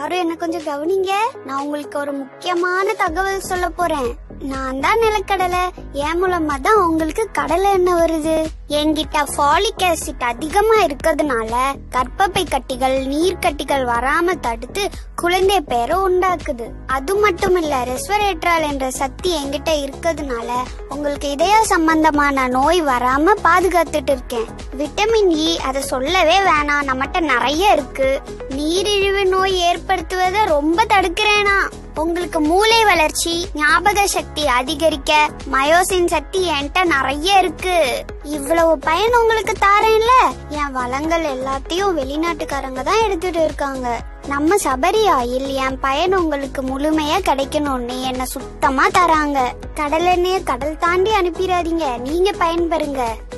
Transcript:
எல்லாரும் என்ன கொஞ்சம் கவனிங்க. நான் உங்களுக்கு ஒரு முக்கியமான தகவல் சொல்ல போறேன். நான் தான் நிலக்கடலை, என் மூலமா தான் உங்களுக்கு கடலை எண்ணெய் வருது. என்கிட்ட ஃபாலிக் ஆசிட் அதிகமா இருக்கிறதுனால கர்ப்பப்பை கட்டிகள், நீர் கட்டிகள் வராம தடுத்து குழந்தை பேரை உண்டாக்குது. அது மட்டும் இல்ல, ரெஸ்வரேட்ரால் என்ற சக்தி என்கிட்ட இருக்கிறதுனால உங்களுக்கு இதய சம்பந்தமான நோய் வராம பாதுகாத்துட்டு இருக்கேன். விட்டமின் இ அதை சொல்லவே வேணாம், நம்மகிட்ட நிறைய இருக்கு. நீரிழிவு நோய் ஏற்படுத்துவதை ரொம்ப தடுக்கிறேனா. உங்களுக்கு மூளை வளர்ச்சி, ஞாபக சக்தி அதிகரிக்க மயோசின் சக்தி என்கிட்ட நிறைய இருக்கு. இவ்வளவு பயன் உங்களுக்கு தாரேன்ல. என் வளங்கள் எல்லாத்தையும் வெளிநாட்டுக்காரங்க தான் எடுத்துட்டு இருக்காங்க. நம்ம சபரி ஆயில் என் பயன் உங்களுக்கு முழுமையா கிடைக்கணும்னு என்ன சுத்தமா தராங்க. கடல் எண்ணெய கடல் தாண்டி அனுப்பிடாதீங்க, நீங்க பயன்பெறுங்க.